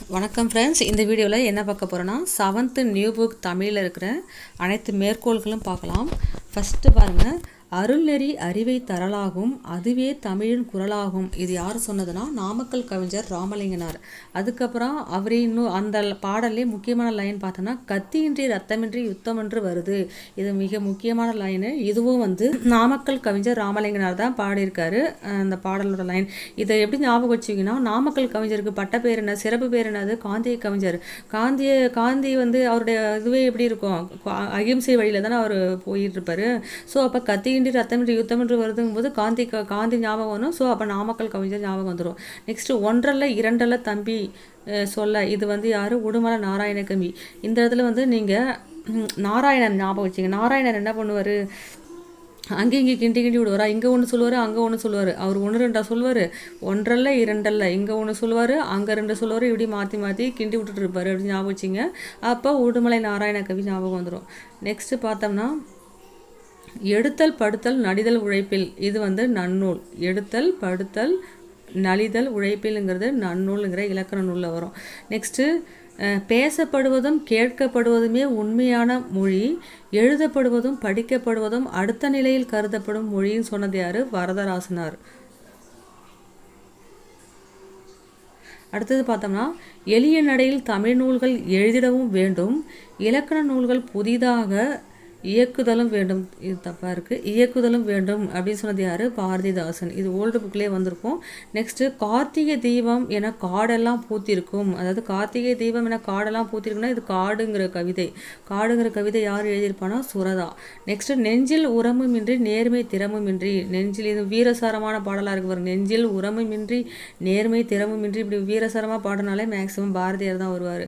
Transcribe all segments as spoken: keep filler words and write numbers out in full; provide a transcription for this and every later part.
வணக்கம் ஃப்ரெண்ட்ஸ், இந்த வீடியோவில் என்ன பார்க்க போகிறோன்னா செவன்த்து நியூ புக் தமிழில் இருக்கிற அனைத்து மேற்கோள்களும் பார்க்கலாம். ஃபஸ்ட்டு பாருங்கள், அருள்நெறி அறிவை தரலாகும் அதுவே தமிழின் குரலாகும். இது யார் சொன்னதுன்னா நாமக்கல் கவிஞர் ராமலிங்கனார். அதுக்கப்புறம் அவர் இன்னும் அந்த பாடல்லே முக்கியமான லைன் பார்த்தோன்னா, கத்தியின்றி ரத்தமின்றி யுத்தமென்று வருது. இது மிக முக்கியமான லைனு. இதுவும் வந்து நாமக்கல் கவிஞர் ராமலிங்கனார் தான் பாடியிருக்காரு அந்த பாடலோட லைன். இதை எப்படி ஞாபகம் வச்சிங்கன்னா, நாமக்கல் கவிஞருக்கு பட்ட பேர் என்ன, சிறப்பு பேர் என்னது, காந்திய கவிஞர். காந்திய காந்தி வந்து அவருடைய இதுவே எப்படி இருக்கும், அகிம்சை வழியில் தானே அவர் போயிட்டு இருப்பாரு. ஸோ அப்போ கத்தி ரத்தமின்றி யுத்தமின்றி வருதுங்கும் போது காந்தி காந்தி ஞாபகம் வரும். ஸோ அப்போ நாமக்கல் கவிஞர் ஞாபகம் வந்துடும். நெக்ஸ்ட் ஒன்றல்ல இரண்டல்ல தம்பி சொல்ல, இது வந்து யார், உடுமலை நாராயண கவி. இந்த இடத்துல வந்து நீங்கள் நாராயணன் ஞாபகம் வச்சிங்க. நாராயணன் என்ன பண்ணுவார், அங்கே இங்கே கிண்டி கிண்டி விடுவாரா, இங்கே ஒன்று சொல்லுவார் அங்கே ஒன்று சொல்லுவார். அவர் ஒன்று ரெண்டா சொல்லுவார், ஒன்றல்ல இரண்டல்ல, இங்கே ஒன்று சொல்லுவார் அங்கே ரெண்டு சொல்லுவார், இப்படி மாற்றி மாற்றி கிண்டி விட்டுட்டு இருப்பார் அப்படின்னு ஞாபகம் வச்சிங்க. அப்போ உடுமலை நாராயண கவி ஞாபகம் வந்துடும். நெக்ஸ்ட்டு பார்த்தோம்னா, எடுத்தல் படுத்தல் நலிதல் உழைப்பில், இது வந்து நன்னூல். எடுத்தல் படுத்தல் நலிதல் உழைப்பில்ங்கிறது நன்னூலுங்கிற இலக்கண நூலில் வரும். நெக்ஸ்ட்டு, பேசப்படுவதும் கேட்கப்படுவதுமே உண்மையான மொழி, எழுதப்படுவதும் படிக்கப்படுவதும் அடுத்த நிலையில் கருதப்படும் மொழின்னு சொன்னது யார், வரதராசனார். அடுத்தது பார்த்தோம்னா, எளிய நடையில் தமிழ் நூல்கள் எழுதிடவும் வேண்டும், இலக்கண நூல்கள் புதிதாக இயக்குதலும் வேண்டும். இது தப்பாக இருக்குது, இயக்குதலும் வேண்டும் அப்படின்னு சொன்னது யார், பாரதிதாசன். இது ஓல்டு புக்லேயே வந்திருக்கும். நெக்ஸ்ட்டு, கார்த்திகை தீபம் என காடெல்லாம் பூத்திருக்கும். அதாவது கார்த்திகை தீபம் என காடெல்லாம் பூத்திருக்குன்னா இது காடுங்கிற கவிதை. காடுங்கிற கவிதை யார் எழுதியிருப்பானா, சுரதா. நெக்ஸ்ட்டு, நெஞ்சில் உரமுமின்றி நேர்மை திறமுமின்றி, நெஞ்சில் இது வீரசாரமான பாடலாக இருக்கு பாருங்க. நெஞ்சில் உரமுமின்றி நேர்மை திறமுமின்றி, இப்படி வீரசாரமாக பாடினாலே மேக்சிமம் பாரதியார் தான் வருவார்.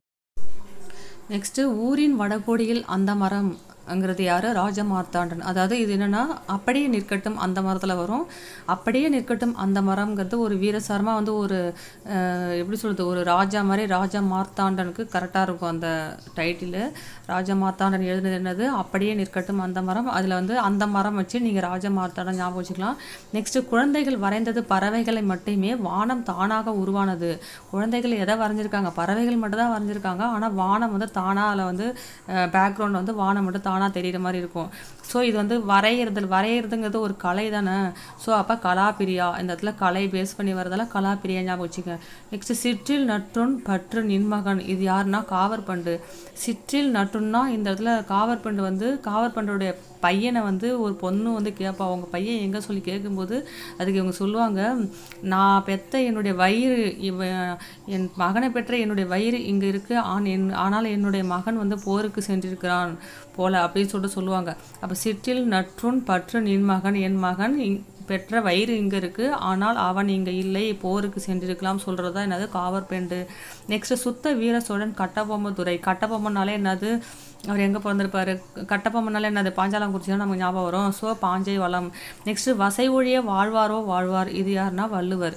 நெக்ஸ்ட்டு, ஊரின் வடகோடியில் அந்த மரம் ங்கிறது யார், ராஜ மார்த்தாண்டன். அதாவது இது என்னென்னா, அப்படியே நிற்கட்டும் அந்த மரத்தில் வரும். அப்படியே நிற்கட்டும் அந்த மரம்ங்கிறது ஒரு வீரசாரமாக வந்து ஒரு எப்படி சொல்கிறது, ஒரு ராஜா மாதிரி ராஜா மார்த்தாண்டனுக்கு கரெக்டாக இருக்கும் அந்த டைட்டிலு. ராஜா மார்த்தாண்டன் எழுதுனது என்னது, அப்படியே நிற்கட்டும் அந்த மரம். அதில் வந்து அந்த மரம் வச்சு நீங்கள் ராஜா மார்த்தாண்டன் ஞாபகம் வச்சுக்கலாம். நெக்ஸ்ட்டு, குழந்தைகள் வரைந்தது பறவைகளை மட்டுமே, வானம் தானாக உருவானது. குழந்தைகள் எதை வரைஞ்சிருக்காங்க, பறவைகள் மட்டும் தான் வரைஞ்சிருக்காங்க. ஆனால் வானம் வந்து தானாக, அதில் வந்து பேக்ரவுண்ட் வந்து வானம் மட்டும் தானாக தெரிகிற மாதிரி இருக்கும். ஸோ இது வந்து வரைகிறது வரைகிறதுங்கிறது ஒரு கலை தானே. ஸோ அப்போ கலாப்பிரியா, இந்த இடத்துல கலை பேஸ் பண்ணி வரதால கலாப்பிரியா ஞாபகம் வச்சுக்க. நெக்ஸ்ட், சிற்றில் நற்றுன் பற்று நின்மகன், இது யாருன்னா காவற்பண்டு. சிற்றில் நற்றுன்னா இந்த இடத்துல காவற்பண்டு வந்து காவற்பண்டுடைய பையனை வந்து ஒரு பொண்ணு வந்து கேட்பா, அவங்க பையன் எங்கே சொல்லி கேட்கும்போது அதுக்கு இவங்க சொல்லுவாங்க, நான் பெற்ற என்னுடைய வயிறு, இவ என் மகனை பெற்ற என்னுடைய வயிறு இங்கே இருக்குது, ஆன் என் ஆனால் என்னுடைய மகன் வந்து போருக்கு சென்றிருக்கிறான் போல அப்படின்னு சொல்லிட்டு சொல்லுவாங்க. அப்போ சிற்றில் நற்றுன் பற்று நின் மகன், என் மகன் பெற்ற வயிறு இங்கே இருக்குது ஆனால் அவன் இங்கே இல்லை, போருக்கு சென்றிருக்கலாம் சொல்கிறது தான் என்னது, காவற்பெண்டு. நெக்ஸ்ட்டு, சுத்த வீர சோழன் கட்டபொம்ம துறை. கட்டபொம்மனாலே என்னது, அவர் எங்கே பிறந்திருப்பார், கட்டபொம்மனாலே என்னது, பாஞ்சாலங்குறிச்சி நமக்கு ஞாபகம் வரும். ஸோ பாஞ்சை வளம். நெக்ஸ்ட்டு, வசை ஒழிய வாழ்வாரோ வாழ்வார், இது யாருன்னா வள்ளுவர்.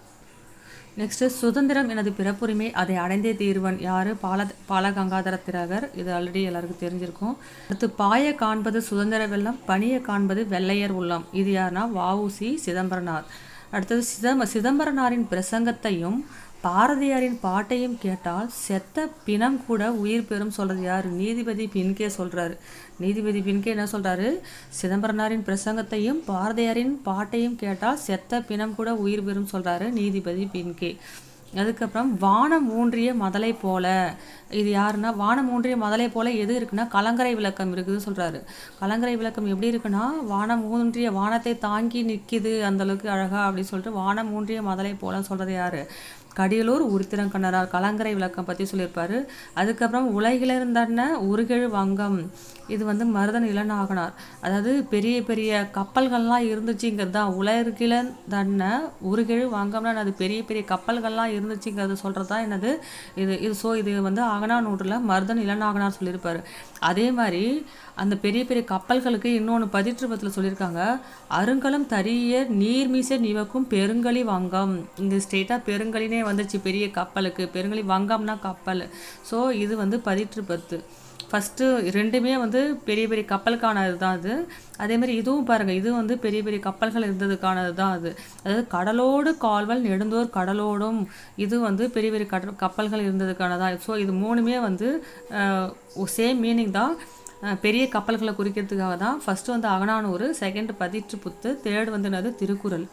நெக்ஸ்ட்டு, சுதந்திரம் எனது பிறப்புரிமை அதை அடைந்தே தீர்வன், யார், பால பாலகங்காதர திலகர். இது ஆல்ரெடி எல்லாருக்கும் தெரிஞ்சிருக்கும். அடுத்து, பாய காண்பது சுதந்திர வெள்ளம் பணிய காண்பது வெள்ளையர் உள்ளம், இது யாருன்னா வஉசி சிதம்பரனார். அடுத்தது, சிதம்ப சிதம்பரனாரின் பிரசங்கத்தையும் பாரதியாரின் பாட்டையும் கேட்டால் செத்த பிணம் கூட உயிர் பெறும் சொல்கிறது யார், நீதிபதி பின்கே சொல்கிறாரு. நீதிபதி பின்கே என்ன சொல்கிறாரு, சிதம்பரனாரின் பிரசங்கத்தையும் பாரதியாரின் பாட்டையும் கேட்டால் செத்த பிணம் கூட உயிர் பெறும் சொல்கிறாரு நீதிபதி பின்கே. அதுக்கப்புறம், வானம் ஊன்றிய மதலை போல, இது யாருன்னா, வானம் ஊன்றிய மதலை போல எது இருக்குன்னா கலங்கரை விளக்கம் இருக்குதுன்னு சொல்கிறாரு. கலங்கரை விளக்கம் எப்படி இருக்குன்னா, வானம் ஊன்றிய வானத்தை தாங்கி நிற்கிது அந்தளவுக்கு அழகா அப்படின்னு சொல்லிட்டு வானம் ஊன்றிய மதலை போலன்னு சொல்கிறது யார், கடியலூர் உருத்திரங்கண்ணரார். கலங்கரை விளக்கம் பற்றி சொல்லியிருப்பார். அதுக்கப்புறம், உலகிலிருந்தன உருகெழு வங்கம், இது வந்து மருதன் இளநாகனார். அதாவது பெரிய பெரிய கப்பல்கள்லாம் இருந்துச்சுங்கிறது தான் உலகிலந்தன உருகெழு வங்கம்னா அது பெரிய பெரிய கப்பல்கள்லாம் இருந்துச்சுங்கிறது சொல்கிறது தான் என்னது இது இது ஸோ இது வந்து அகனானூற்றில் மருதன் இளநாகனார் சொல்லியிருப்பார். அதே மாதிரி அந்த பெரிய பெரிய கப்பல்களுக்கு இன்னொன்று பதிற்றுப்பத்தில் சொல்லியிருக்காங்க, அருங்கலம் தரிய நீர்மீசை நிவக்கும் பெருங்கலி வங்கம். இங்கே ஸ்ட்ரெயிட்டாக பெருங்கலினே வந்துச்சு பெரிய கப்பலுக்கு, பெருங்கலி வங்கம்னா கப்பல். ஸோ இது வந்து பதிற்றுப்பத்து. ஃபஸ்ட்டு ரெண்டுமே வந்து பெரிய பெரிய கப்பலுக்கானது தான் அது. அதேமாதிரி இதுவும் பாருங்கள், இது வந்து பெரிய பெரிய கப்பல்கள் இருந்ததுக்கானது தான் அது. அதாவது கடலோடு கால்வல் நெடுந்தோர் கடலோடும், இது வந்து பெரிய பெரிய கடல் கப்பல்கள் இருந்ததுக்கானதான். ஸோ இது மூணுமே வந்து சேம் மீனிங் தான். பெரிய கப்பல்களை குறிக்கிறதுக்காக தான். ஃபஸ்ட்டு வந்து அகநானூறு, செகண்ட் பதிற்று புத்து, தேர்டு வந்து என்னது திருக்குறள்.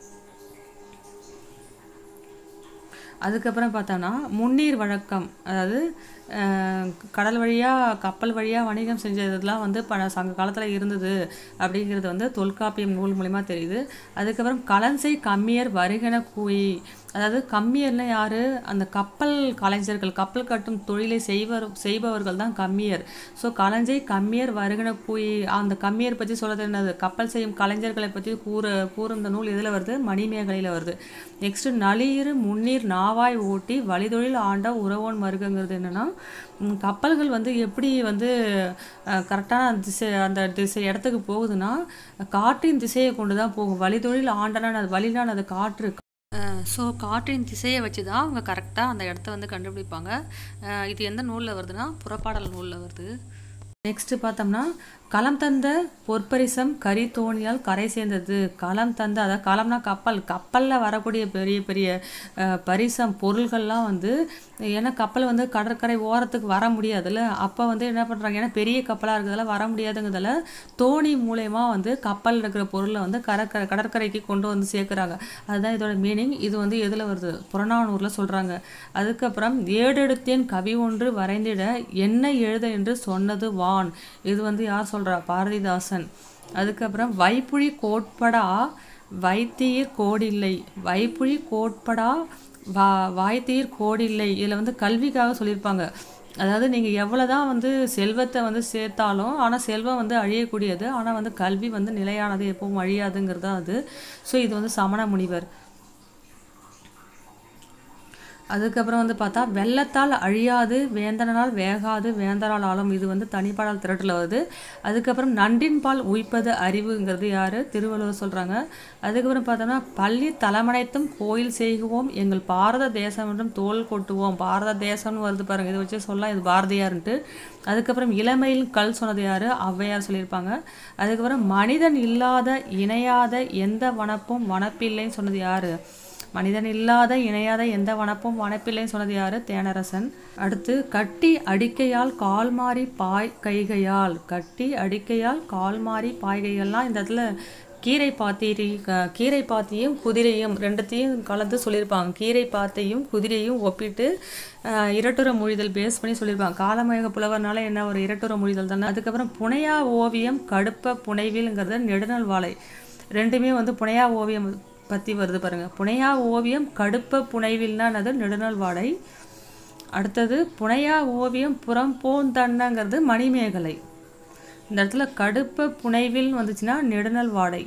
அதுக்கப்புறம் பார்த்தோன்னா முன்னீர் வழக்கம், அதாவது கடல் வழியாக கப்பல் வழியாக வணிகம் செஞ்சதுலாம் வந்து ப சங்க காலத்தில் இருந்தது அப்படிங்கிறது வந்து தொல்காப்பியம் நூல் மூலிமா தெரியுது. அதுக்கப்புறம் கலன்சை கம்மியர் வருகன கூயி, அதாவது கம்மியர்னா யார்? அந்த கப்பல் கலைஞர்கள், கப்பல் கட்டும் தொழிலை செய்வர் செய்பவர்கள் தான் கம்மியர். ஸோ கலஞ்சை கம்மியர் வருகன கூயி, அந்த கம்மியர் பற்றி சொல்கிறது என்னது? கப்பல் செய்யும் கலைஞர்களை பற்றி கூற கூறும் இந்த நூல் எதில் வருது? மணிமேகலையில் வருது. நெக்ஸ்ட்டு நளியிரு முன்னீர் நாவாய் ஓட்டி வழிதொழில் ஆண்ட உறவோன் மருகங்கிறது என்னென்னா, கப்பல்கள் வந்து எப்படி வந்து கரெக்டான திசை அந்த திசை இடத்துக்கு போகுதுன்னா காற்றின் திசையை கொண்டு தான் போகும். வழிதொழில் ஆண்டனான அது வழிலான அது காற்று. ஸோ காற்றின் திசையை வச்சு தான் அவங்க கரெக்டாக அந்த இடத்த வந்து கண்டுபிடிப்பாங்க. இது எந்த நூலில் வருதுன்னா புறப்பாடல் நூலில் வருது. நெக்ஸ்ட்டு பார்த்தோம்னா களம் தந்த பொற்பரிசம் கரி தோணியால் கரை சேர்ந்தது. களம் தந்த, அதாவது களம்னா கப்பல், கப்பலில் வரக்கூடிய பெரிய பெரிய பரிசம் பொருள்கள்லாம் வந்து, ஏன்னா கப்பல் வந்து கடற்கரை ஓரத்துக்கு வர முடியாதுல்ல, அப்போ வந்து என்ன பண்ணுறாங்க, ஏன்னா பெரிய கப்பலாக இருக்கிறதால வர முடியாதுங்கிறதால தோணி மூலயமா வந்து கப்பல் இருக்கிற பொருளை வந்து கடற்கரை கடற்கரைக்கு கொண்டு வந்து சேர்க்குறாங்க. அதுதான் இதோட மீனிங். இது வந்து எதில் வருது? புறநானூரில் சொல்கிறாங்க. அதுக்கப்புறம் ஏடெடுத்தேன் கவி ஒன்று வரைந்திட என்ன எழுத என்று சொன்னது வான், இது வந்து யார் சொல்கிறா? பாரதிதாசன். அதுக்கப்புறம் வைப்புழி கோட்படா வைத்தீர் கோடில்லை, வைப்புழி கோட்படா வா வாய்த்தீர் கோடில்லை, இதில் வந்து கல்விக்காக சொல்லியிருப்பாங்க. அதாவது நீங்கள் எவ்வளோ தான் வந்து செல்வத்தை வந்து சேர்த்தாலும், ஆனால் செல்வம் வந்து அழியக்கூடியது, ஆனால் வந்து கல்வி வந்து நிலையானது, எப்பவும் அழியாதுங்கிறது தான் அது. ஸோ இது வந்து சமண முனிவர். அதுக்கப்புறம் வந்து பார்த்தா வெள்ளத்தால் அழியாது வேந்தனால் வேகாது வேந்தரால் ஆளும், இது வந்து தனிப்பாடல் திரட்டில் வருது. அதுக்கப்புறம் நன்றின் பால் உய்ப்பது அறிவுங்கிறது யார்? திருவள்ளுவர் சொல்கிறாங்க. அதுக்கப்புறம் பார்த்தோம்னா பள்ளி தலைமனைத்தும் கோயில் செய்குவோம் எங்கள் பாரத தேசம் என்றும் தோல் கொட்டுவோம், பாரத தேசம்னு வருது பாருங்கள், இதை வச்சு சொல்லலாம் இது பாரதியார்ன்ட்டு. அதுக்கப்புறம் இளமையில் கல் சொன்னது யார்? ஔவையார் சொல்லியிருப்பாங்க. அதுக்கப்புறம் மனிதன் இல்லாத இணையாத எந்த வனப்பும் வனப்பில்லைன்னு சொன்னது யார்? மனிதன் இல்லாத இணையாத எந்த வனப்பும் வனப்பில்லைன்னு சொன்னது யார்? தேனரசன். அடுத்து கட்டி அடிக்கையால் கால் மாறி பாய் கைகையால், கட்டி அடிக்கையால் கால் மாறி பாய்கைகள்லாம் இந்த இடத்துல கீரை பாத்தீரி கீரை பாத்தியும் குதிரையும் ரெண்டுத்தையும் கலந்து சொல்லியிருப்பாங்க. கீரை பாத்தையும் குதிரையும் ஒப்பிட்டு இரட்டுற மொழிதல் பேஸ் பண்ணி சொல்லியிருப்பாங்க. காலமேக புலவர்னால என்ன ஒரு இரட்டுற மொழிதல் தானே. அதுக்கப்புறம் புனையா ஓவியம் கடுப்ப புனைவில்ங்கிறது நெடுநல் வாழை, ரெண்டுமே வந்து புனையா ஓவியம் பற்றி வருது பாருங்கள். புனையா ஓவியம் கடுப்ப புனைவில்னா அது நெடுநல் வாழை. அடுத்தது புனையா ஓவியம் புறம் போந்தன்னங்கிறது மணிமேகலை. இந்த இடத்துல கடுப்ப புனைவில் வந்துச்சுன்னா நெடுநல் வாடை,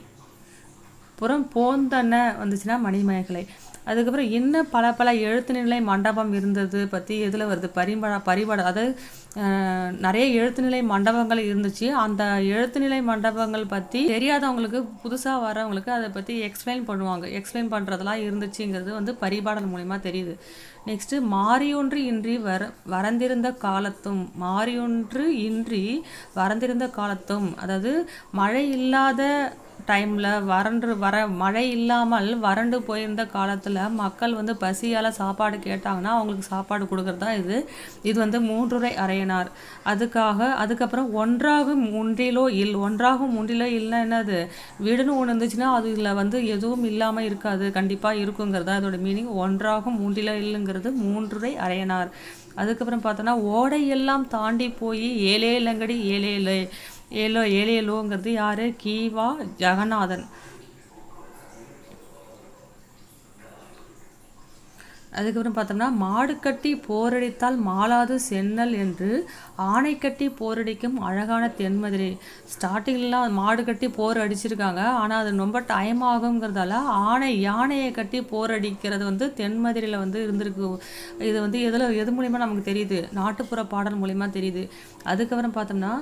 புறம் போந்தன்ன வந்துச்சுன்னா மணிமேகலை. அதுக்கப்புறம் இன்னும் பல பல எழுத்து நிலை மண்டபம் இருந்தது பற்றி எதில் வருது? பரிபா பரிபாடல். அதாவது நிறைய எழுத்து நிலை மண்டபங்கள் இருந்துச்சு. அந்த எழுத்து நிலை மண்டபங்கள் பற்றி தெரியாதவங்களுக்கு, புதுசாக வரவங்களுக்கு அதை பற்றி எக்ஸ்பிளைன் பண்ணுவாங்க. எக்ஸ்பிளைன் பண்ணுறதெல்லாம் இருந்துச்சுங்கிறது வந்து பரிபாடல் மூலிமா தெரியுது. நெக்ஸ்ட்டு மாறியொன்று இன்றி வர வரந்திருந்த காலத்தும், மாறியொன்று இன்றி வரந்திருந்த காலத்தும், அதாவது மழை இல்லாத டைமில் வறண்டு வர மழை இல்லாமல் வறண்டு போயிருந்த காலத்தில் மக்கள் வந்து பசியால் சாப்பாடு கேட்டாங்கன்னா அவங்களுக்கு சாப்பாடு கொடுக்குறது தான் இது. இது வந்து மூன்றுரை அறையனார். அதுக்காக அதுக்கப்புறம் ஒன்றாகும் ஒன்றிலோ இல், ஒன்றாகும் ஒன்றிலோ இல்லைன்னா என்னது? வீடுன்னு ஒன்று இருந்துச்சுன்னா அது இதில் வந்து எதுவும் இல்லாமல் இருக்காது, கண்டிப்பாக இருக்குங்கிறது தான் இதோட மீனிங். ஒன்றாகும் ஒன்றிலோ இல்லைங்கிறது மூன்றுரை அறையனார். அதுக்கப்புறம் பார்த்தோன்னா ஓடை எல்லாம் தாண்டி போய் ஏழேலங்கடி ஏழேலே ஏலோ ஏழேலோங்கிறது யார்? கீவா ஜெகநாதன். அதுக்கப்புறம் பார்த்தோம்னா மாடு கட்டி போரடித்தால் மாளாது சென்னல் என்று ஆணை கட்டி போரடிக்கும் அழகான தென்மதுரை. ஸ்டார்டிங்லாம் மாடு கட்டி போர் அடிச்சிருக்காங்க, ஆனால் அது ரொம்ப டைம் ஆகுங்கிறதால ஆணை யானையை கட்டி போர் அடிக்கிறது வந்து தென்மதுரையில் வந்து இருந்திருக்கு. இது வந்து எதில் எது மூலிமா நமக்கு தெரியுது? நாட்டுப்புற பாடல் மூலிமா தெரியுது. அதுக்கப்புறம் பார்த்தோம்னா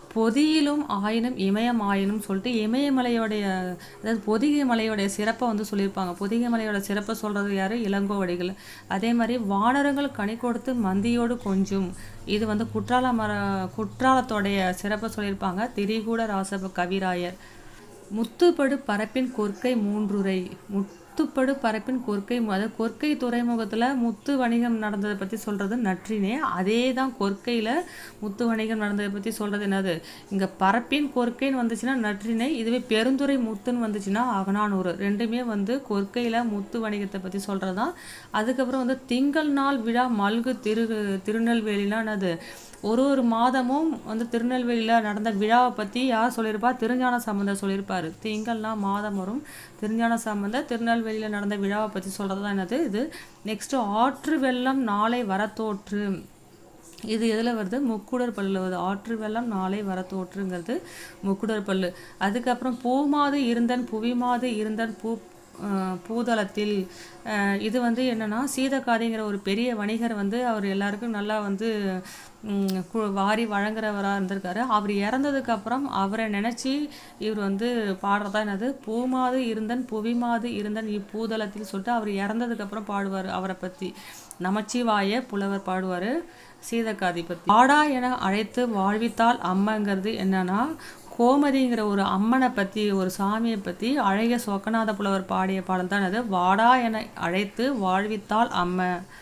பொதியிலும் ஆயினும் இமயம் ஆயினும் சொல்லிட்டு இமயமலையோடைய அதாவது பொதிகை மலையோடைய சிறப்பை வந்து சொல்லியிருப்பாங்க. பொதிகை மலையோட சிறப்பை சொல்கிறது யார்? இளங்கோவடிகள். அதே மாதிரி வானரங்கள் கனி கொடுத்து மந்தியோடு கொஞ்சும், இது வந்து குற்றால மர குற்றாலத்தோடைய சிறப்பை சொல்லியிருப்பாங்க திரிகூட ராசப கவிராயர். முத்துப்படு பரப்பின் கொற்கை மூன்றுரை, முத்துப்படு பரப்பின் கொற்கை, அதாவது கொற்கை துறைமுகத்தில் முத்து வணிகம் நடந்ததை பற்றி சொல்கிறது நற்றினே. அதே தான் கொற்கையில் முத்து வணிகம் நடந்ததை பற்றி சொல்கிறது என்னது? இங்கே பரப்பின் கொற்கைன்னு வந்துச்சுன்னா நற்றினை, இதுவே பெருந்துறை முத்துன்னு வந்துச்சுன்னா அகநானூறு. ரெண்டுமே வந்து கொற்கையில் முத்து வணிகத்தை பற்றி சொல்கிறது தான். அதுக்கப்புறம் வந்து திங்கள் நாள் விழா மல்கு திரு திருநெல்வேலினா என்னது? ஒரு ஒரு மாதமும் வந்து திருநெல்வேலியில் நடந்த விழாவை பற்றி யார் சொல்லியிருப்பா? திருஞான சம்பந்தர் சொல்லியிருப்பார். திங்கள்னா மாதம் வரும், திருஞான சம்பந்தர் திருநெல்வேலியில் நடந்த விழாவை பற்றி சொல்கிறது தான் என்னது இது. நெக்ஸ்ட்டு ஆற்று வெள்ளம் நாளை வரத்தோற்று, இது எதில் வருது? முக்குடர் பல்லில் வருது. ஆற்று வெள்ளம் நாளை வரத்தோற்றுங்கிறது முக்குடர் பல்லு. அதுக்கப்புறம் பூமாது இருந்தன் புவிமாது இருந்தன் பூ பூதளத்தில், இது வந்து என்னென்னா சீதக்காதிங்கிற ஒரு பெரிய வணிகர் வந்து அவர் எல்லாருக்கும் நல்லா வந்து வாரி வழங்குறவராக இருந்திருக்காரு. அவர் இறந்ததுக்கப்புறம் அவரை நினச்சி இவர் வந்து பாடுறதா என்னது? பூமாது இருந்தன் புவிமாது இருந்தன் இப்பூதளத்தில் சொல்லிட்டு அவர் இறந்ததுக்கப்புறம் பாடுவார். அவரை பற்றி நமச்சிவாய புலவர் பாடுவார் சீதக்காதி பற்றி. ஆடா என அழைத்து வாழ்வித்தால் அம்மங்கிறது என்னன்னா கோமதிங்கிற ஒரு அம்மனை பற்றி, ஒரு சாமியை பற்றி அழகிய சொக்கநாத புலவர் பாடிய பாடல் தான் அது. வாடா என அழைத்து வாழ்வித்தால் அம்ம.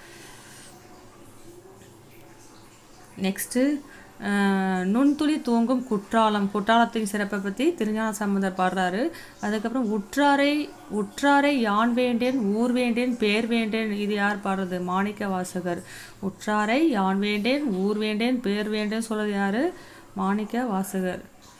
நெக்ஸ்ட்டு நுண்துளி தூங்கும் குற்றாலம், குற்றாலத்தின் சிறப்பை பற்றி திருஞான சம்பந்தர் பாடுறாரு. அதுக்கப்புறம் உற்றாரை உற்றாரை யான் வேண்டேன் ஊர் வேண்டேன் பேர் வேண்டேன், இது யார் பாடுறது? மாணிக்க வாசகர். உற்றாரை யான் வேண்டேன் ஊர் வேண்டேன் பேர் வேண்டேன் சொல்கிறது யார்? மாணிக்க வாசகர்.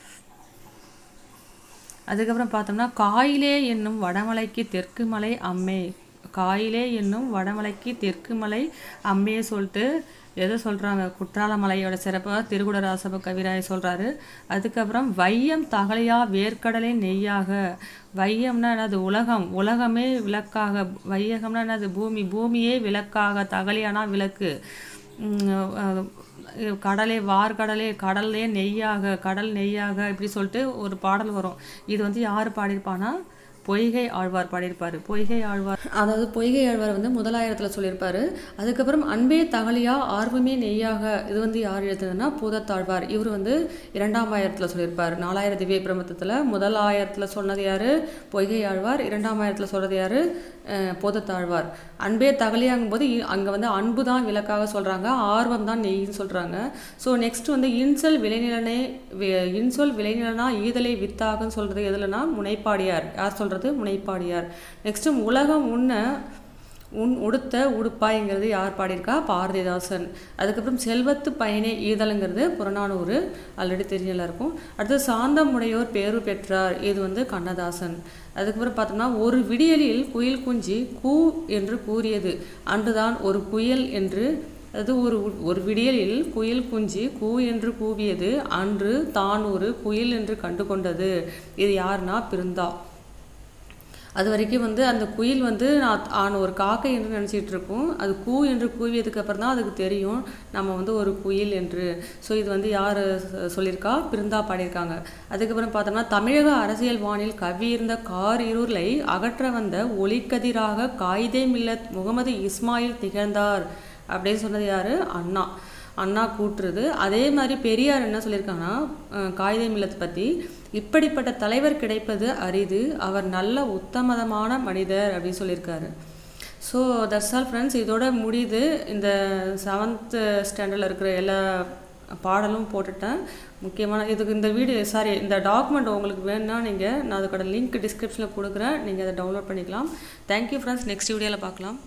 அதுக்கப்புறம் பார்த்தோம்னா காயிலே என்னும் வடமலைக்கு தெற்கு மலை அம்மே, காயிலே என்னும் வடமலைக்கு தெற்கு மலை அம்மையே சொல்லிட்டு எதை சொல்கிறாங்க? குற்றால மலையோட சிறப்பாக திருகுட ராசப கவிராய சொல்கிறாரு. அதுக்கப்புறம் வையம் தகலையா வேர்க்கடலே நெய்யாக, வையம்னா என்னது? உலகம், உலகமே விளக்காக, வையகம்னா என்னது? பூமி, பூமியே விளக்காக, தகலியானா விளக்கு, கடலே வார்கடலே கடல்லே நெய்யாக, கடல் நெய்யாக, இப்படி சொல்லிட்டு ஒரு பாடல் வரும். இது வந்து யார் பாடியிருப்பானா? பொய்கை ஆழ்வார் பாடியிருப்பார். பொய்கை ஆழ்வார் அதாவது பொய்கை ஆழ்வார் வந்து முதலாயிரத்தில் சொல்லியிருப்பார். அதுக்கப்புறம் அன்பே தகலியா ஆர்வமே நெய்யாக, இது வந்து யார் எழுதுனதுன்னா பூதத்தாழ்வார். இவர் வந்து இரண்டாம் ஆயிரத்தில் சொல்லியிருப்பார். நாலாயிர திவ்ய பிரபந்தத்தில் முதல் ஆயிரத்தில் சொன்னது யார்? பொய்கை ஆழ்வார். இரண்டாம் ஆயிரத்தில் சொல்கிறது யார்? பூதத்தாழ்வார். அன்பே தகலியாங்கும் போது அங்கே வந்து அன்பு தான் விளக்காக சொல்கிறாங்க, ஆர்வம் தான் நெய்ன்னு சொல்கிறாங்க. ஸோ நெக்ஸ்ட் வந்து இன்சொல் விளைநிலனே இன்சொல் விளைநிலனா ஈதலை வித்தாகன்னு சொல்கிறது எதுலனா முனைப்பாடியார். யார் சொல்கிறது? முனைப்பாடியார். நெக்ஸ்ட் உலகம் உண்ண உன் உடுத்த உடுப்பாய்ங்கிறது யார் பாடியிருக்கா? பாரதிதாசன். அதுக்கப்புறம் செல்வத்து பயனே ஈதலுங்கிறது புறநானூறு, ஆல்ரெடி தெரியல இருக்கும். அடுத்து சாந்தமுடையோர் பேரு பெற்றார், இது வந்து கண்ணதாசன். அதுக்கப்புறம் பார்த்தோம்னா ஒரு விடியலில் குயில் குஞ்சி கூ என்று கூறியது அன்றுதான் ஒரு குயில் என்று, அது ஒரு ஒரு விடியலில் குயில் குஞ்சி கூ என்று கூவியது அன்று தான் ஒரு குயில் என்று கண்டு கொண்டது, இது யாருன்னா பிருந்தா. அது வரைக்கும் வந்து அந்த குயில் வந்து நான் ஆன ஒரு காக்கை என்று நினச்சிட்டு இருக்கோம். அது கூ என்று கூவியதுக்கு அப்புறம் தான் அதுக்கு தெரியும் நம்ம வந்து ஒரு குயில் என்று. ஸோ இது வந்து யார் சொல்லியிருக்கா? பிருந்தா பாடியிருக்காங்க. அதுக்கப்புறம் பார்த்தோம்னா தமிழக அரசியல் வானில் கவ்வியிருந்த கார் இருளை அகற்ற வந்த ஒளிக்கதிராக காயிதே மில்லத் முகமது இஸ்மாயில் திகழ்ந்தார் அப்படின்னு சொன்னது யார்? அண்ணா. அண்ணா கூற்றுது. அதே மாதிரி பெரியார் என்ன சொல்லியிருக்காங்கன்னா காயிதே மில்லத் பற்றி, இப்படிப்பட்ட தலைவர் கிடைப்பது அரிது, அவர் நல்ல உத்தமதமான மனிதர் அப்படின்னு சொல்லியிருக்காரு. So that's all friends. இதோட முடியுது. இந்த செவன்த்து ஸ்டாண்டர்டில் இருக்கிற எல்லா பாடலும் போட்டுட்டேன். முக்கியமான இதுக்கு இந்த வீடியோ சாரி இந்த டாக்குமெண்ட் உங்களுக்கு வேணும்னா நீங்கள் நான் அதுக்கோட லிங்க் டிஸ்கிரிப்ஷனில் கொடுக்குறேன், நீங்கள் அதை டவுன்லோட் பண்ணிக்கலாம். Thank you friends. நெக்ஸ்ட் வீடியோவில் பார்க்கலாம்.